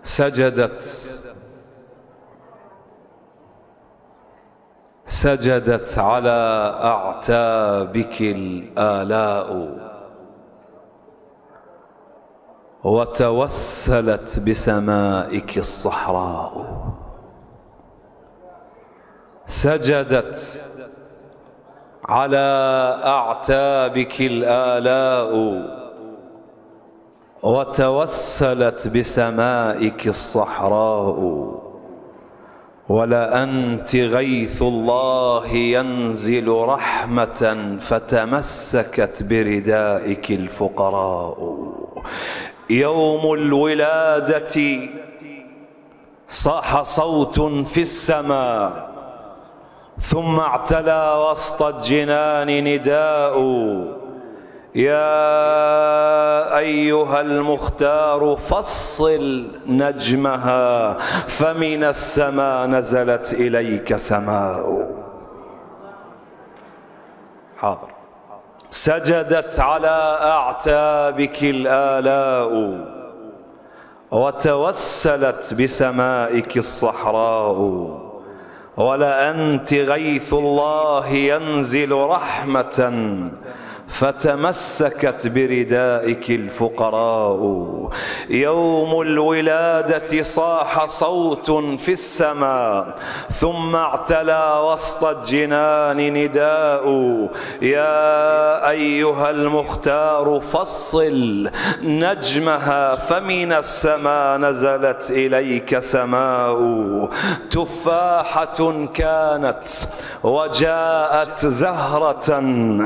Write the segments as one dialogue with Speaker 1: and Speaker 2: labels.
Speaker 1: سجدت على أعتابك الآلاء، وتوسلت بسمائك الصحراء. سجدت على أعتابك الآلاء، وتوسلت بسمائك الصحراء. ولأنت غيث الله ينزل رحمة، فتمسكت بردائك الفقراء. يوم الولادة صاح صوت في السماء، ثم اعتلى وسط الجنان نداء: يا أيها المختار فصل نجمها، فمن السماء نزلت إليك سماء. حاضر. سجدت على أعتابك الآلاء، وتوسلت بسمائك الصحراء. ولأنت غيث الله ينزل رحمة، فتمسكت بردائك الفقراء. يوم الولادة صاح صوت في السماء، ثم اعتلى وسط الجنان نداء: يا أيها المختار فصل نجمها، فمن السماء نزلت إليك سماء. تفاحة كانت وجاءت زهرة،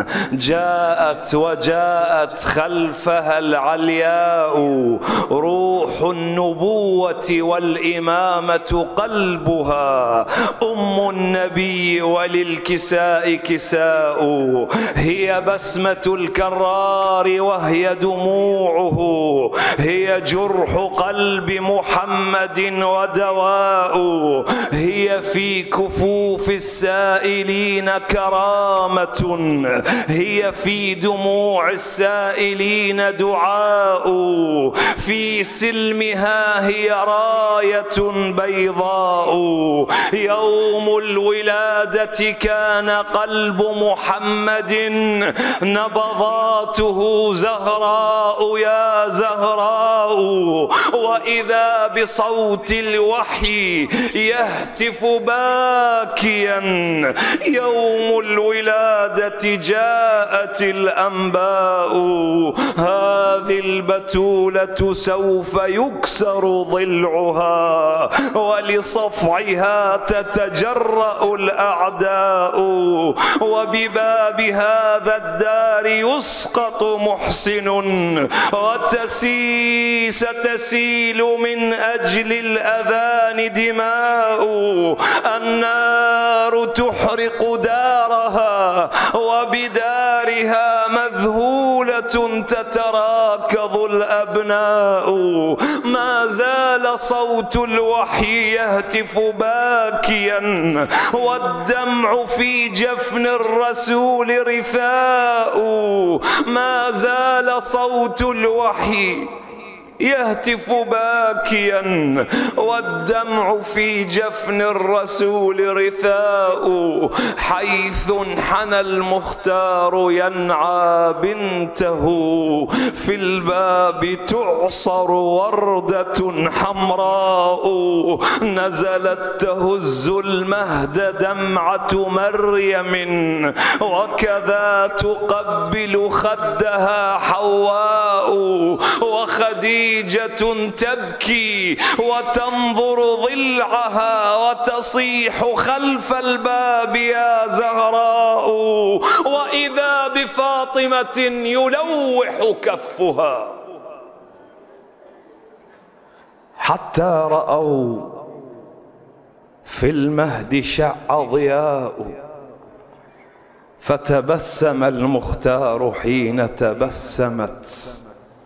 Speaker 1: وجاءت خلفها العلياء. روح النبوة والإمامة قلبها، أم النبي وللكساء كساء. هي بسمة الكرار وهي دموعه، هي جرح قلب محمد ودواء. هي في كفوف السائلين كرامة، هي في دموع السائلين دعاء. في سلمها هي راية بيضاء. يوم الولادة كان قلب محمد نبضاته زهراء يا زهراء. وإذا بصوت الوحي يهتف باكيا: يوم الولادة جاءت الأنباء. هذه البتولة سوف يكسر ضلعها، ولصفعها تتجرأ الأعداء. وبباب هذا الدار يسقط محسن، ستسيل من أجل الأذان دماء. النار تحرق دارها، وبدارها مذهولة تتراكض الأبناء. ما زال صوت الوحي يهتف باكيا، والدمع في جفن الرسول رثاء. ما زال صوت الوحي يهتف باكيا، والدمع في جفن الرسول رثاء. حيث انحنى المختار ينعى بنته، في الباب تعصر وردة حمراء. نزلت تهز المهد دمعة مريم، وكذا تقبل خدها حواء. وخديجة تبكي وتنظر ضلعها، وتصيح خلف الباب: يا زهراء. وإذا بفاطمة يلوح كفها، حتى رأوا في المهد شع ضياء. فتبسم المختار حين تبسمت،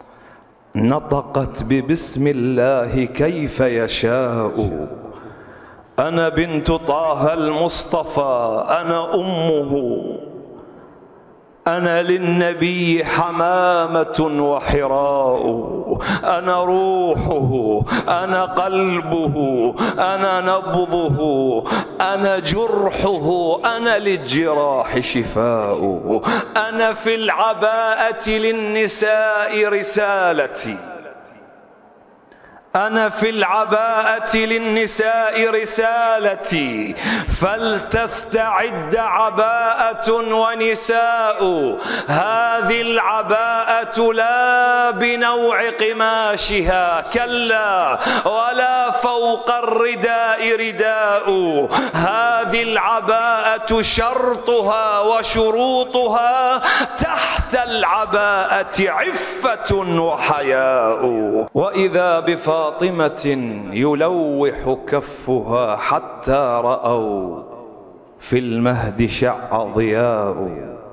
Speaker 1: نطقت ببسم الله كيف يشاء. أنا بنت طه المصطفى، أنا أمه، أنا للنبي حمامة وحراء، أنا روحه، أنا قلبه، أنا نبضه، أنا جرحه، أنا للجراح شفاء. أنا في العباءة للنساء رسالتي، أنا في العباءة للنساء رسالتي، فلتستعد عباءة ونساء. هذه العباءة لا بنوع قماشها، كلا، ولا فوق الرداء رداء. هذه العباءة شرطها وشروطها تحت العباءة عفة وحياء. وإذا بفاطمة يلوح كفها حتى رأوا في المهد شع ضياء.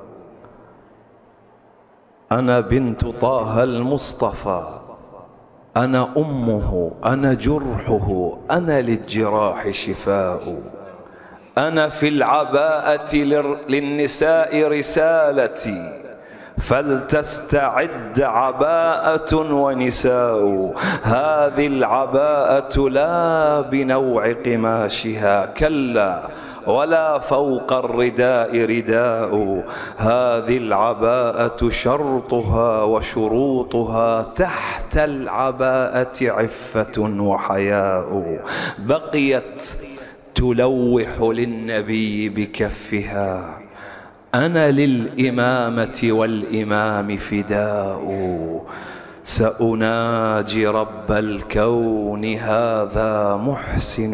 Speaker 1: أنا بنت طه المصطفى، أنا أمه، أنا جرحه، أنا للجراح شفاء. أنا في العباءة للنساء رسالتي، فلتستعد عباءة ونساء. هذه العباءة لا بنوع قماشها، كلا، ولا فوق الرداء رداء. هذه العباءة شرطها وشروطها تحت العباءة عفة وحياء. بقيت تلوح للنبي بكفها، أنا للإمامة والإمام فداء. سأناجي رب الكون هذا محسن،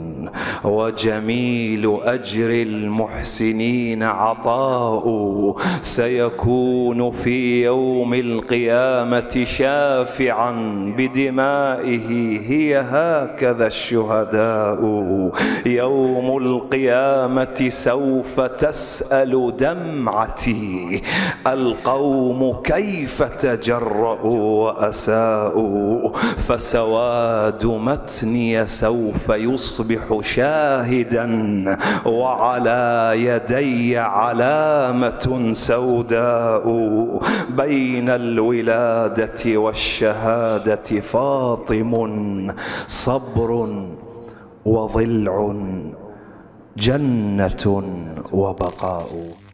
Speaker 1: وجميل أجر المحسنين عطاء. سيكون في يوم القيامة شافعا بدمائه، هي هكذا الشهداء. يوم القيامة سوف تسأل دمعتي، القوم كيف تجرؤوا وأساءوا. فسواد متني سوف يصبح شاهدا، وعلى يدي علامة سوداء. بين الولادة والشهادة فاطم، صبر وضلع، جنة وبقاء.